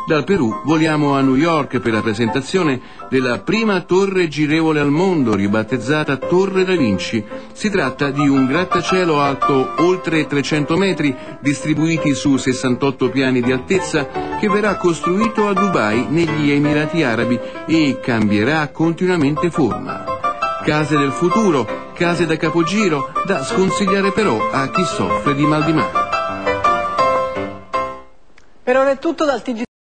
Dal Perù voliamo a New York per la presentazione della prima torre girevole al mondo, ribattezzata Torre Da Vinci. Si tratta di un grattacielo alto oltre 300 metri, distribuiti su 68 piani di altezza, che verrà costruito a Dubai, negli Emirati Arabi, e cambierà continuamente forma. Case del futuro, case da capogiro, da sconsigliare però a chi soffre di mal di mare. Per ora è tutto dal TG.